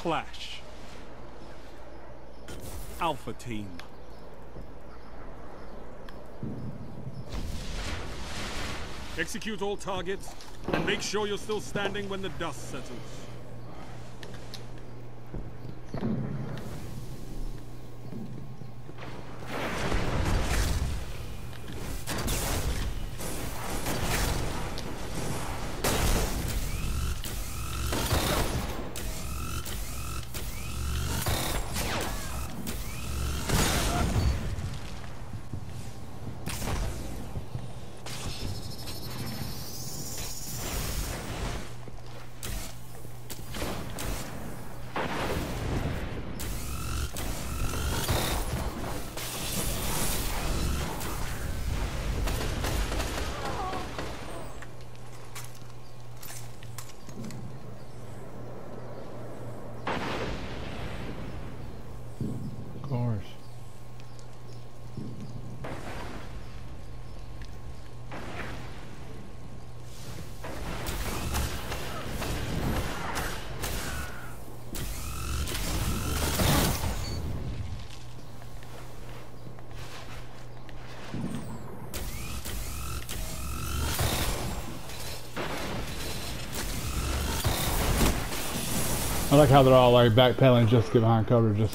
clash. Alpha Team. Execute all targets, and make sure you're still standing when the dust settles. I like how they're all like backpedaling just to get behind cover, just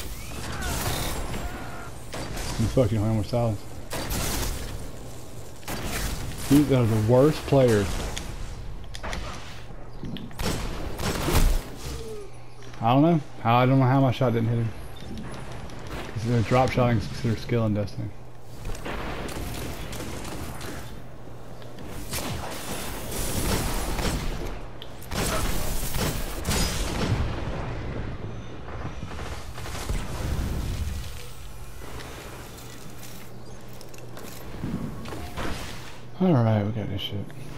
you fucking Homer Silence. These are the worst players. I don't know how my shot didn't hit him. Because drop shotting is considered skill in Destiny. Alright, we got this shit.